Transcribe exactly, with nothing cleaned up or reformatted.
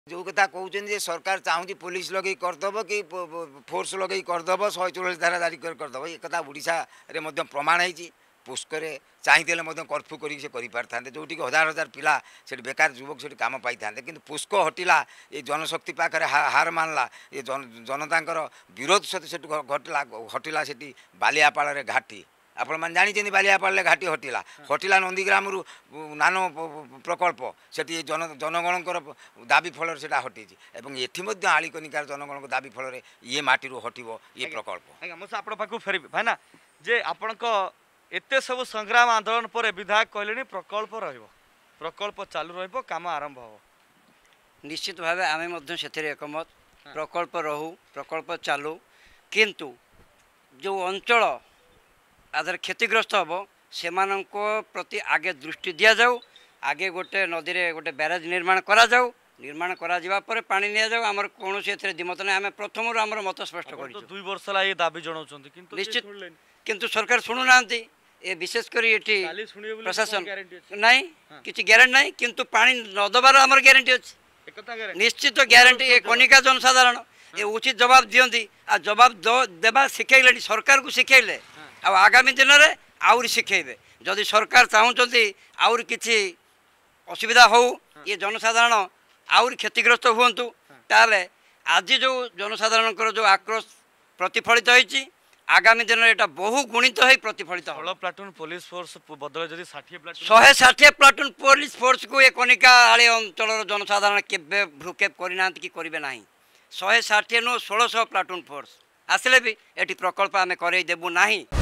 जो कथा कहते सरकार चाहूँ पुलिस लगे करदेव कि फोर्स लगे करदेव शहे चौराश धारा जारी करदेव ये कथा ओडिशा रे प्रमाण है। पुष्कर चाहिए कर्फ्यू कर जो हजार हजार पिला से बेकार युवक से कम पाई था कि पुष्क हटिला ये जनशक्ति पाखे हार मानला ये जन जनता विरोध सहित घटला हटिला से बालियापाड़ घाटी आपण मैंने जानी बालियापाड़े घाटी हटिला हटिला नंदीग्राम रु नानो प्रकल्प से जन जनगणकर दाबी फल से हटी एटी आलिकनिकार जनगण दाबी फल ये माटी हटो ये प्रकल्प आप फेर भाई ना जे आपण एते सब संग्राम आंदोलन पर विधायक कहले प्रकल्प रहिबो प्रकल्प चालू रहिबो काम आरंभ हो निश्चित भाव आम से एकमत प्रकल्प रहू प्रकल्प चालू किंतु जो अंचल आधार क्षतिग्रस्त हम से प्रति आगे दृष्टि दि जाऊ आगे गोटे नदी रे गोटे बैराज निर्माण करा जाऊ निर्माण करा जिबा पर पानी निया जाऊ हमर कोनोसी एथरे दिमत नै आमे प्रथम हमर मत स्पष्ट करी तो दुई वर्ष ला ये दाबी जणाउछन्ती किंतु निश्चित किंतु सरकार सुनु नांती ए विशेष करी एठी प्रशासन नहीं किछि ग्यारंटी नहीं किंतु पानी न दबार हमर ग्यारंटी अछि निश्चित ग्यारंटी ए कनिका जनसाधारण ए उचित जवाब दियंती आ जवाब देबा सिखैले सरकार को सिखैले आ आगामी दिन में आउरी शिखेबे जदि सरकार चाहूँगी आउरी किछि असुविधा हो ये जनसाधारण आउरी क्षतिग्रस्त हुंतु ताले आज जो जनसाधारण जो आक्रोश प्रतिफलित होइछि आगामी दिन में बहु गुणित हो प्रतिफलित षोलह प्लाटून पुलिस फोर्स बदल जदि षाठी प्लाटून शहे षाठी प्लाटून पुलिस फोर्स को ये कनिका आले अंचल जनसाधारण केबे भ्रुक्षेप करना कि करेंगे ना शहे षाठी नु षोलह प्लाटून फोर्स आसले भी एटी प्रकल्प आम करदेबू ना।